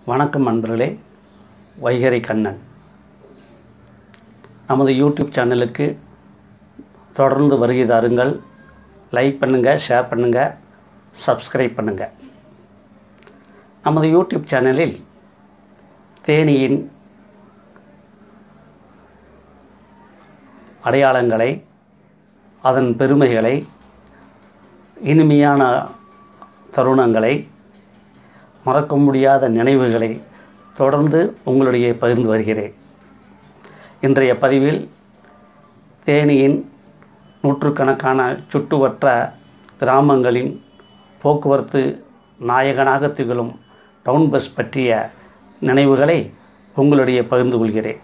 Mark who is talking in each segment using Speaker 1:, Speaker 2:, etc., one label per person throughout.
Speaker 1: வணக்கம் நண்பர்களே, வைகரை கண்ணன் நமது யூடியூப் சேனலுக்கு தொடர்ந்து வருகை தாருங்கள். லைக் பண்ணுங்கள், ஷேர் பண்ணுங்கள், சப்ஸ்கிரைப் பண்ணுங்கள். நமது யூடியூப் சேனலில் தேனியின் அடையாளங்களை, அதன் பெருமைகளை, இனிமையான தருணங்களை, மறக்க முடியாத நினைவுகளை தொடர்ந்து உங்களிடையே பகிர்ந்து வருகிறேன். இன்றைய பதிவில் தேனியின் நூற்றுக்கணக்கான சுற்றுவட்ட கிராமங்களின் போக்குவரத்து நாயகனாக திகழும் டவுன் பஸ் பற்றிய நினைவுகளை உங்களிடையே பகிர்ந்து கொள்கிறேன்.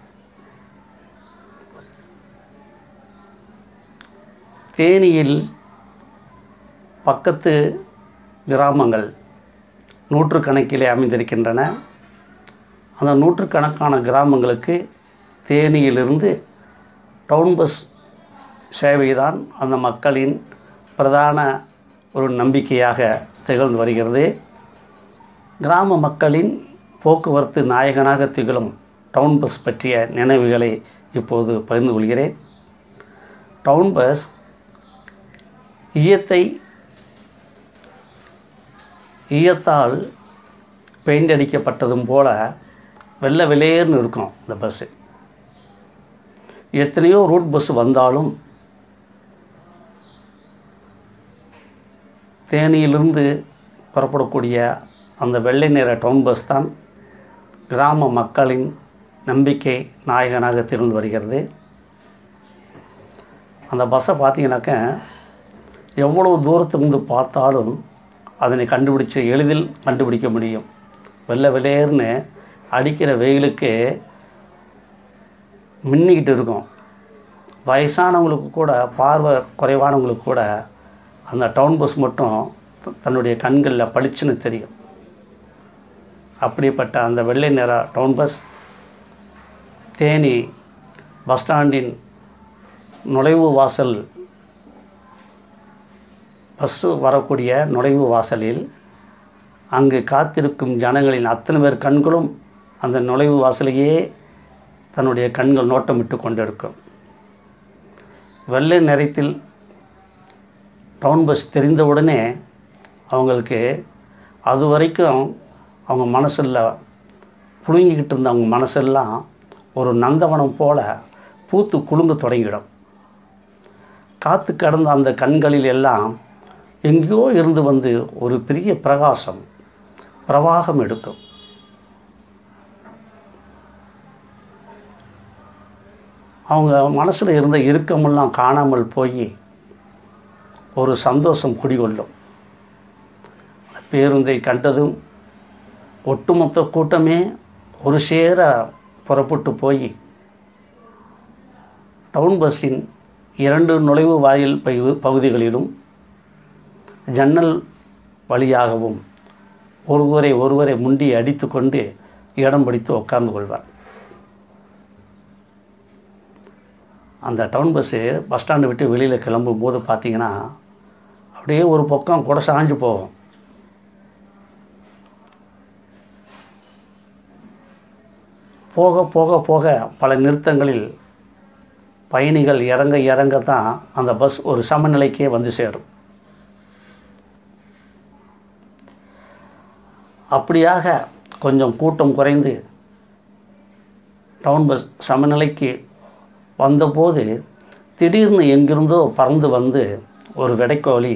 Speaker 1: தேனியில் பக்கத்து கிராமங்கள் நூற்றுக்கணக்கிலே அமைந்திருக்கின்றன. அந்த நூற்றுக்கணக்கான கிராமங்களுக்கு தேனியிலிருந்து டவுன் பஸ் சேவைதான் அந்த மக்களின் பிரதான ஒரு நம்பிக்கையாக திகழ்ந்து வருகிறது. கிராம மக்களின் போக்குவரத்து நாயகனாக திகழும் டவுன் பஸ் பற்றிய நினைவுகளை இப்போது பகிர்ந்து கொள்கிறேன். டவுன் பஸ் ஈயத்தால் பெயிண்ட் அடிக்கப்பட்டதும் போல் வெள்ளை வெளியேன்னு இருக்கும். இந்த பஸ்ஸு எத்தனையோ ரூட் பஸ் வந்தாலும் தேனியிலிருந்து புறப்படக்கூடிய அந்த வெள்ளை நிற டவுன் பஸ் தான் கிராம மக்களின் நம்பிக்கை நாயகனாக திகழ்ந்து வருகிறது. அந்த பஸ்ஸை பார்த்தீங்கன்னாக்க எவ்வளவு தூரத்திலிருந்து பார்த்தாலும் அதனை எளிதில் கண்டுபிடிக்க முடியும். வெள்ளை வெளியேர்னு அடிக்கிற வெயிலுக்கு மின்னிக்கிட்டு இருக்கும். வயசானவங்களுக்கு கூட, பார்வை குறைவானவங்களுக்கு கூட அந்த டவுன் பஸ் மட்டும் தன்னுடைய கண்களில் பளிச்சுன்னு தெரியும். அப்படிப்பட்ட அந்த வெள்ளை நிற டவுன் பஸ் தேனி பஸ் ஸ்டாண்டின் நுழைவு வாசல், பஸ்ஸு வரக்கூடிய நுழைவு வாசலில் அங்கு காத்திருக்கும் ஜனங்களின் அத்தனை பேர் கண்களும் அந்த நுழைவு வாசலையே தன்னுடைய கண்கள் நோட்டமிட்டு கொண்டிருக்கும். வெள்ளை நிறத்தில் டவுன் பஸ் தெரிந்தவுடனே அவங்களுக்கு அது வரைக்கும் அவங்க மனசில் புழுங்கிக்கிட்டு இருந்த அவங்க மனசெல்லாம் ஒரு நந்தவனம் போல் பூத்து குலுங்க தொடங்கிடும். காத்து கடந்த அந்த கண்களில் எல்லாம் எங்கேயோ இருந்து வந்து ஒரு பெரிய பிரவாகம் எடுக்கும். அவங்க மனசில் இருந்த இறுக்கமெல்லாம் காணாமல் போய் ஒரு சந்தோஷம் குடிகொள்ளும். பேருந்தை கண்டதும் ஒட்டுமொத்த கூட்டமே ஒரு சேர புறப்பட்டு போய் டவுன் பஸ்ஸின் 2 நுழைவு வாயில் பகுதிகளிலும் ஜன்னல் வழியாகவும் ஒருவரை முண்டி அடித்து கொண்டு இடம் பிடித்து உட்கார்ந்து கொள்வார். அந்த டவுன் பஸ்ஸு பஸ் ஸ்டாண்டு விட்டு வெளியில் கிளம்பும் போது பார்த்திங்கன்னா அப்படியே ஒரு பக்கம் கூட சாஞ்சு போகும். போக போக போக பல நிறுத்தங்களில் பயணிகள் இறங்க தான் அந்த பஸ் ஒரு சமநிலைக்கே வந்து சேரும். அப்படியாக கொஞ்சம் கூட்டம் குறைந்து டவுன் பஸ் சமநிலைக்கு வந்தபோது திடீர்னு எங்கிருந்தோ பறந்து வந்து ஒரு வெடைக்கோழி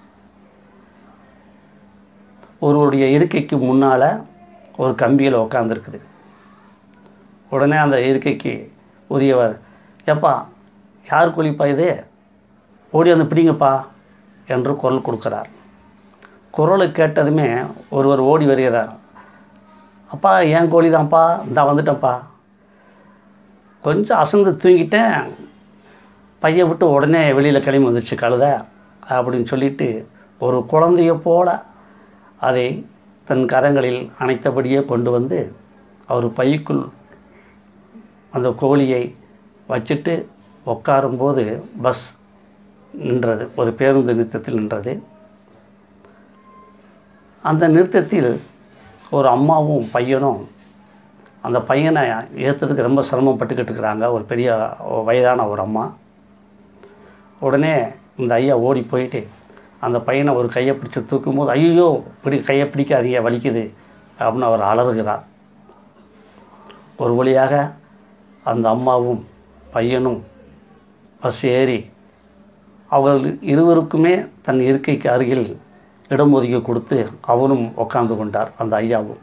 Speaker 1: ஒருவருடைய இருக்கைக்கு முன்னால் ஒரு கம்பியில் உட்காந்துருக்குது. உடனே அந்த இருக்கைக்கு உரியவர், எப்பா யார் கோழிப்பா இது, ஓடி வந்து பிடிங்கப்பா என்று குரல் கொடுக்குறார். குரலை கேட்டதுமே ஒருவர் ஓடி வருகிறார். அப்பா ஏன் கோழி தான்ப்பா, இந்தா வந்துட்டேன்ப்பா. கொஞ்சம் அசந்து தூங்கிட்டேன், பையை விட்டு உடனே வெளியில் கிளம்பி வந்துடுச்சு கழுதை அப்படின்னு சொல்லிட்டு ஒரு குழந்தைய போல அதை தன் கரங்களில் அணைத்தபடியே கொண்டு வந்து அவர் பைக்குள் அந்த கோழியை வச்சுட்டு உட்காரும்போது பஸ் நின்றது. ஒரு பேருந்து நிறுத்தத்தில் நின்றது. அந்த நிறுத்தத்தில் ஒரு அம்மாவும் பையனும் அந்த பையனை ஏற்றுறதுக்கு ரொம்ப சிரமப்பட்டுக்கிட்டு இருக்கிறாங்க. ஒரு பெரிய வயதான ஒரு அம்மா. உடனே இந்த ஐயா ஓடி போயிட்டு அந்த பையனை ஒரு கையை பிடிச்சி தூக்கும்போது, ஐயோ கையை பிடிக்காதீங்க வலிக்குது அப்படின்னு அவர் அலறுகிறார். ஒரு வழியாக அந்த அம்மாவும் பையனும் பஸ் ஏறி அவர்கள் இருவருக்குமே தன் இருக்கைக்கு அருகில் இடம் ஒதுக்கி கொடுத்து அவனும் உட்கார்ந்து கொண்டார். அந்த ஐயாவும்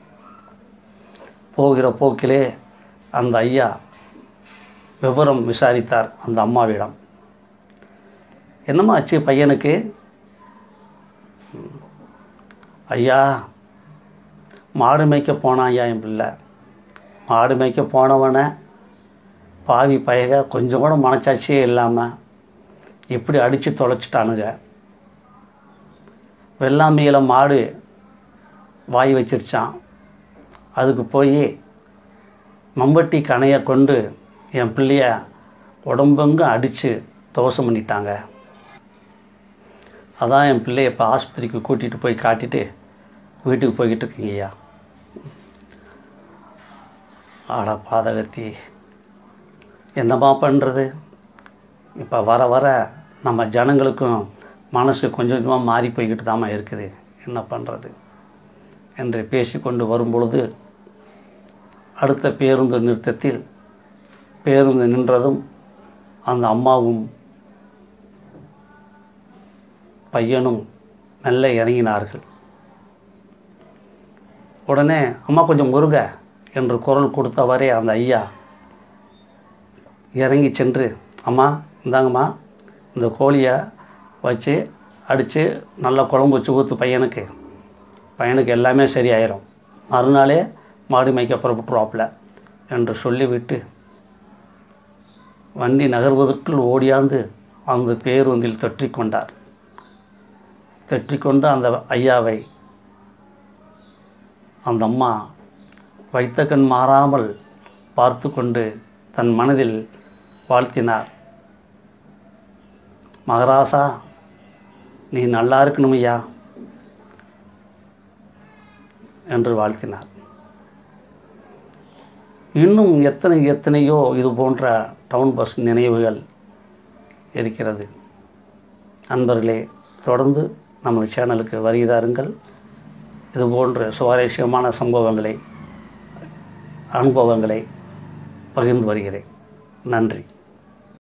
Speaker 1: போகிற போக்கிலே அந்த ஐயா விவரம் விசாரித்தார் அந்த அம்மாவிடம். என்னம்மா ஆச்சு பையனுக்கு? ஐயா, மாடு மேய்க்க போனான் ஐயா என் பிள்ளை. மாடு மேய்க்க போனவனை பாவி பயக கொஞ்சம் கூட மனச்சாட்சியே இல்லாமல் இப்படி அடித்து தொலைச்சிட்டானுங்க. வெள்ளாமையில் மாடு வாய் வச்சிருச்சான். அதுக்கு போய் மம்பட்டி கணையை கொண்டு என் பிள்ளைய உடம்பெங்க அடித்து தோசம் பண்ணிட்டாங்க. அதான் என் பிள்ளைய இப்போ ஆஸ்பத்திரிக்கு கூட்டிகிட்டு போய் காட்டிட்டு வீட்டுக்கு போய்கிட்டு இருக்கீங்க ஐயா. ஆடா பாதகத்தி, என்னம்மா பண்ணுறது? இப்போ வர வர நம்ம ஜனங்களுக்கும் மனசு கொஞ்சம் கொஞ்சமாக மாறி போய்கிட்டு தாம்மா இருக்குது. என்ன பண்ணுறது என்று பேசிக்கொண்டு வரும்பொழுது அடுத்த பேருந்து நிறுத்தத்தில் பேருந்து நின்றதும் அந்த அம்மாவும் பையனும் மெல்ல இறங்கினார்கள். உடனே அம்மா கொஞ்சம் முருக என்று குரல் கொடுத்தவரே அந்த ஐயா இறங்கி சென்று, அம்மா இந்தாங்கம்மா, இந்த கோழியை வச்சு அடித்து நல்லா குழம்பு வச்சு ஊற்று பையனுக்கு எல்லாமே சரியாயிரும், மறுநாளே மாடு மேய்க்க புறப்பட்டுருவாப்புல என்று சொல்லிவிட்டு வண்டி நகர்வதற்குள் ஓடியாந்து அந்த பேருந்தில் தொற்றிக்கொண்டார். தொற்றிக்கொண்டு அந்த ஐயாவை அந்த அம்மா வைத்த கண் மாறாமல் பார்த்து கொண்டு தன் மனதில் வாழ்த்தினார். மகராசா, நீ நல்லா இருக்கணும் ஐயா என்று வாழ்த்தினார். இன்னும் எத்தனையோ இது போன்ற டவுன் பஸ் நினைவுகள் இருக்கிறது. நண்பர்களே, தொடர்ந்து நமது சேனலுக்கு வருகிறாருங்கள். இது போன்ற சுவாரஸ்யமான அனுபவங்களை பகிர்ந்து வருகிறேன். நன்றி.